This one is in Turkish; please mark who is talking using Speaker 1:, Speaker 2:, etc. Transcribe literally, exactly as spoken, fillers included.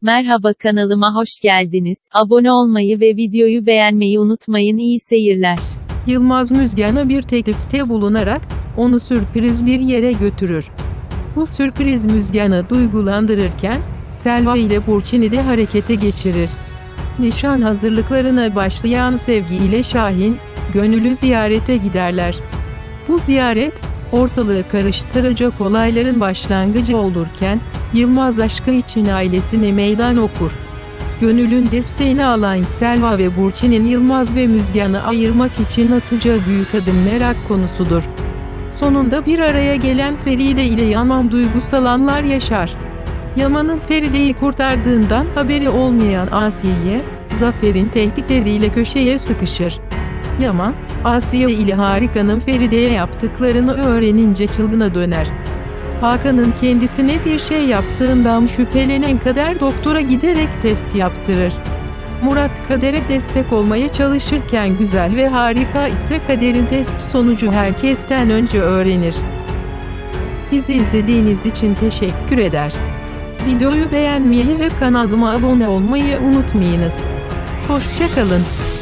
Speaker 1: Merhaba, kanalıma hoş geldiniz. Abone olmayı ve videoyu beğenmeyi unutmayın. İyi seyirler.
Speaker 2: Yılmaz Müzgan'a bir teklifte bulunarak onu sürpriz bir yere götürür. Bu sürpriz Müzgan'ı duygulandırırken Selva ile Burçin'i de harekete geçirir. Nişan hazırlıklarına başlayan Sevgi ile Şahin, Gönül'ü ziyarete giderler. Bu ziyaret, ortalığı karıştıracak olayların başlangıcı olurken, Yılmaz aşkı için ailesine meydan okur. Gönül'ün desteğini alan Selva ve Burçin'in Yılmaz ve Müzgan'ı ayırmak için atacağı büyük adım merak konusudur. Sonunda bir araya gelen Feride ile Yaman duygusal anlar yaşar. Yaman'ın Feride'yi kurtardığından haberi olmayan Asiye, Zafer'in tehditleriyle köşeye sıkışır. Yaman, Asiye ile Hakan'ın Feride'ye yaptıklarını öğrenince çılgına döner. Hakan'ın kendisine bir şey yaptığından şüphelenen Kader doktora giderek test yaptırır. Murat Kader'e destek olmaya çalışırken Güzel ve Harika ise Kader'in test sonucu herkesten önce öğrenir. Bizi izlediğiniz için teşekkür eder. Videoyu beğenmeyi ve kanalıma abone olmayı unutmayınız. Hoşça kalın.